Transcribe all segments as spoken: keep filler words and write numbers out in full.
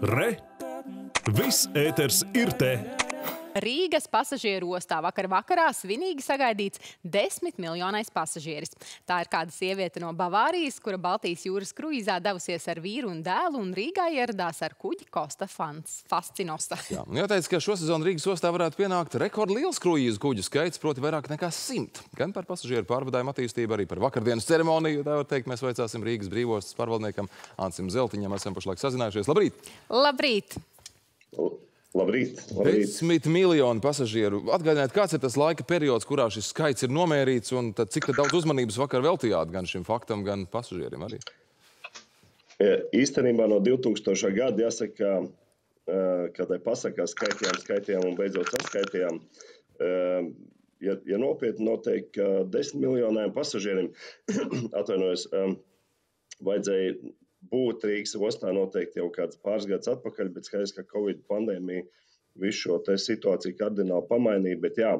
Re! Viss ēters ir te! Rīgas pasažieru ostā vakar vakarā svinīgi sagaidīts desmit miljonais pasažieris. Tā ir kāda sieviete no Bavārijas, kura Baltijas jūras kruīzā devusies ar vīru un dēlu un Rīgā ieradās ar kuģi Costa Fascinosa. Jā, jāteic, ka šosezon Rīgas ostā varētu pienākt rekordliels kruīzu kuģu skaits, proti vairāk nekā simt. Gan par pasažieru pārvadājumu attīstību, arī par vakardienas ceremoniju, tā var teikt, mēs vaicāsim Rīgas brīvostas pārvaldniekam Ansim Zeltiņam. Esam pašlaik sazinājušies. Labrīt! Labrīt! Labrīt, labrīt. Desmit miljoni pasažieru. Atgādiniet, kāds ir tas laika periods, kurā šis skaits ir nomērīts, un tad cik daudz uzmanības vakar veltījāt gan šim faktam, gan pasažieriem arī? Īstenībā no divtūkstošā gada jāsaka, kad pasakās skaitījām, skaitījām un beidzot saskaitījām. Ja, ja nopietni noteikti, ka desmit miljoniem pasažieriem atvainojos, vajadzēja būt Rīgas ostā noteikti jau kāds pāris gadus atpakaļ, bet skaidrs, ka Covid pandēmija visu šo te situāciju kardināli pamainīja, bet jā,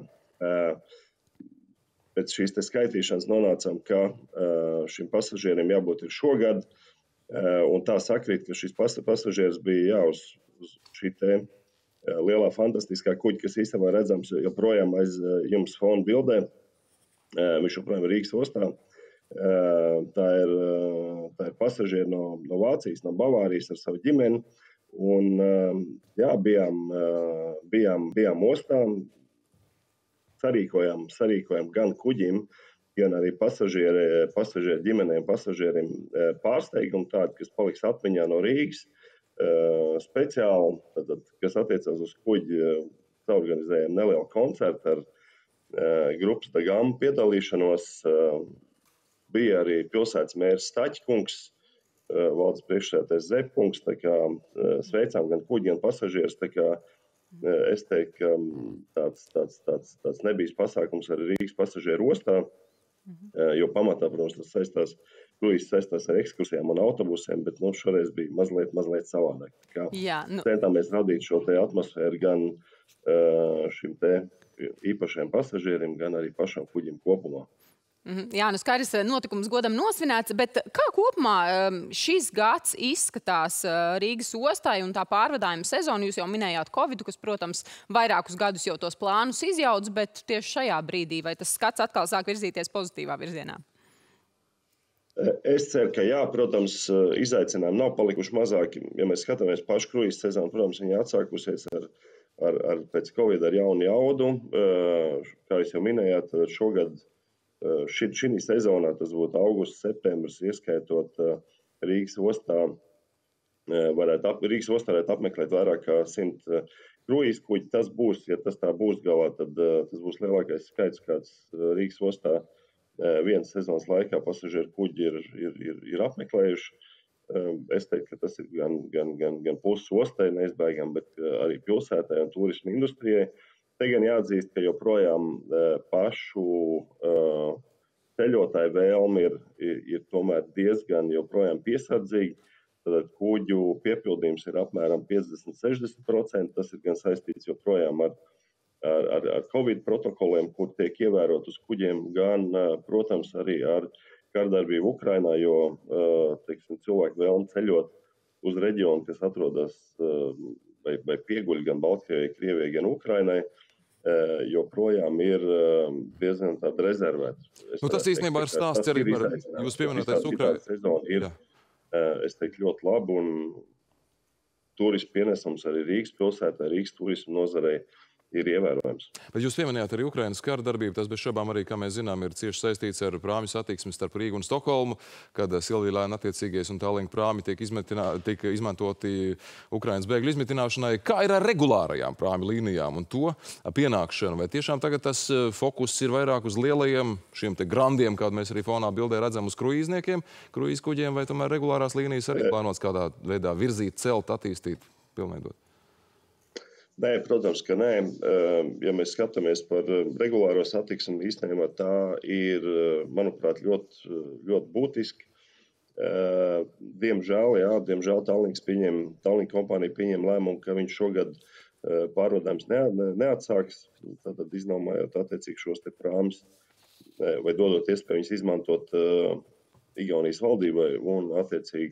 pēc šīs te skaitīšanas nonācām, ka šim pasažierim jābūt ir šogad, un tā sakrīt, ka šis pasažieris bija jā, uz, uz šī te lielā fantastiskā kuģa, kas īstenībā redzams joprojām aiz jums fona bildē, viņš joprojām ir Rīgas ostā. Tā ir, tā ir pasažieri no, no Vācijas, no Bavārijas ar savu ģimeni. Un, jā, bijām, bijām, bijām ostā, sarīkojām, sarīkojām gan kuģim, gan arī pasažieri, pasažieri ģimenēm, pasažierim pārsteigumu tādu, kas paliks atmiņā no Rīgas. Speciāli, tad, kas attiecās uz kuģi, organizējām nelielu koncertu ar grupas Dagama piedalīšanos. Bija arī pilsētas mērs Staķkungs, valdes priekšsēdētājs Zepkungs, tā kā sveicām gan kuģi, gan pasažierus, tā kā es teiktu, ka tāds, tāds, tāds, tāds nebijis pasākums arī Rīgas pasažieru ostā, jo pamatā, protams, tas saistās, kruīzes saistās ar ekskursijām un autobusiem, bet nu, šoreiz bija mazliet, mazliet savādāk. Tā kā Jā, nu... centāmies radīt šo te atmosfēru gan šim te īpašiem pasažierim, gan arī pašam kuģim kopumā. Jā, nu skaidrs notikums godam nosvinēts, bet kā kopumā šis gads izskatās Rīgas ostai un tā pārvadājuma sezonu? Jūs jau minējāt Covidu, kas, protams, vairākus gadus jau tos plānus izjauc, bet tieši šajā brīdī vai tas skats atkal sāk virzīties pozitīvā virzienā? Es ceru, ka jā, protams, izaicinājumi nav palikuši mazāki. Ja mēs skatāmies pašu kruīzes sezonu, protams, viņi atsākusies ar, ar, ar pēc Covid ar jaunu jaudu. Kā jūs jau minējāt, šogad Šī, šī sezonā tas būtu augusts, septembris, ieskaitot Rīgas ostā, varētu, ap, Rīgas ostā varētu apmeklēt vairāk kā simt kruīzu kuģi. Tas būs, ja tas tā būs galā, tad tas būs lielākais skaits, kāds Rīgas ostā vienas sezonas laikā pasažieru kuģi ir, ir, ir, ir apmeklējuši. Es teiktu, ka tas ir gan, gan, gan, gan puses ostai neizbēgam, bet arī pilsētai un turismu industrijai. Te gan jāatzīst, ka joprojām pašu ceļotāju vēlme ir, ir, ir tomēr diezgan joprojām piesardzīgi. Tad kuģu piepildījums ir apmēram piecdesmit līdz sešdesmit procenti. Tas ir gan saistīts joprojām ar, ar, ar Covid protokoliem, kur tiek ievērot uz kuģiem, gan, protams, arī ar kārdarbību Ukrainā, jo teiksim, cilvēki vēlme ceļot uz reģionu, kas atrodas vai, vai pieguļ gan Baltkrievijai, Krievijai, gan Ukrainai, joprojām ir diezgan tāda rezervēta. Nu, tas īstenībā ir stāsts arī par jūs pievienotais Ukraina. Sezona ir, es teiktu, ļoti labu un turismu pienesums arī Rīgas pilsētā, Rīgas turismu nozarei ir ievērojams. Bet jūs pieminējāt arī Ukrainas kara darbību, tas bez šaubām arī, kā mēs zinām, ir cieši saistīts ar prāmju satiksmi starp Rīgu un Stokholmu, kad Silvīlēna attiecīgais un Tallink prāmi tiek, tiek izmantoti Ukrainas bēgļu izmitināšanai. Kā ir ar regulārajām prāmju līnijām un to pienākšanu? Vai tiešām tagad tas fokus ir vairāk uz lielajiem šiem te grandiem, kādu mēs arī fonā bildē redzam uz kruīzniekiem, kruīz kuģiem, vai tomēr regulārās līnijas arī plānots kādā veidā virzīt, celt, attīstīt, pilnveidot? Nē, protams, ka nē. Ja mēs skatāmies par regulāro satiksmi, īstenībā tā ir, manuprāt, ļoti, ļoti būtiski. Diemžēl, jā, diemžēl Tallinks pieņem, Tallink kompānija pieņem lēmumu, ka viņš šogad pārvadājums ne, neatsāks, tātad iznomājot attiecīgi šos te prāmus vai dodot iespēju viņus izmantot Igaunijas valdībai un attiecīgi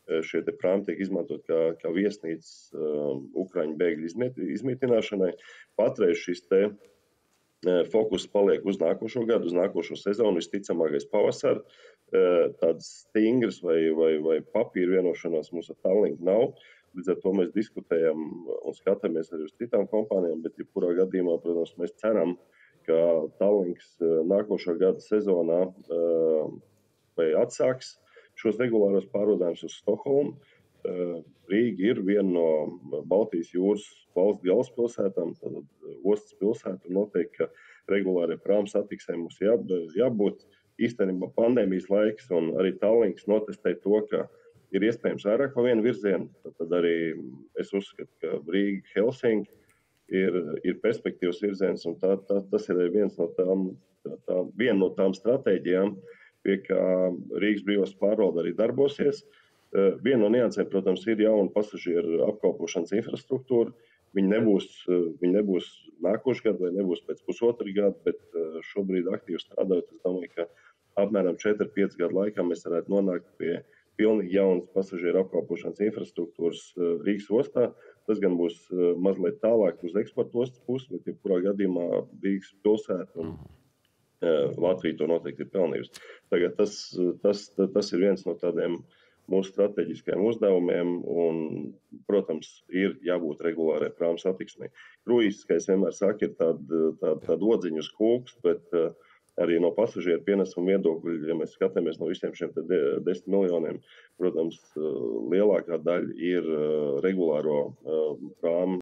šie te prāmi tiek izmantot kā, kā viesnīcas uh, Ukraiņu bēgļu izmiet, izmitināšanai. Patreiz šis te uh, fokus paliek uz nākošo gadu, uz nākošo sezonu, visticamākais pavasar. Uh, tādas stingras vai, vai, vai papīra vienošanās mums ar Tallink nav. Līdz ar to mēs diskutējam un skatāmies arī uz citām kompānijām, bet jebkurā gadījumā, protams, mēs ceram, ka Tallinks nākošā gada sezonā uh, vai atsāks šos regulāros pārvadājumus uz Stokholmu. Uh, Rīga ir viena no Baltijas jūras valsts galvaspilsētām, tad ostas pilsēta, noteikti, ka regulārie prāmu satiksmei mums jā, jābūt. Īstenībā pandēmijas laiks un arī Tallinks notestē to, ka ir iespējams vairāk pa vienu virzienu. Tad arī es uzskatu, ka Rīga, Helsinki ir, ir perspektīvas virziens, un tā, tā, tas ir viens no tām, tā, tā, viena no tām stratēģijām, pie kā Rīgas brīvās pārvalde arī darbosies. Viena no niansēm, protams, ir jauna pasažieru apkalpošanas infrastruktūra. Viņi nebūs, viņi nebūs nākošu gadu vai nebūs pēc pusotru gadu, bet šobrīd aktīvi strādājot, es domāju, ka apmēram četri pieci gadu laikā mēs varētu nonākt pie pilnīgi jaunas pasažieru apkalpošanas infrastruktūras Rīgas ostā. Tas gan būs mazliet tālāk uz eksporta ostas pusi, bet jebkurā gadījumā Rīgas pilsēta un Latvija to noteikti ir pelnījusi. Tagad tas, tas, tas ir viens no tādiem mūsu strateģiskajiem uzdevumiem un, protams, ir jābūt regulārai prāmu satiksmei. Kruīzes, kā es vienmēr saku, ir tāda, tāda, tāda odziņu uz kūks, bet arī no pasažieru pienesuma viedokļa, ja mēs skatāmies no visiem šiem desmit miljoniem, protams, lielākā daļa ir regulāro prāmu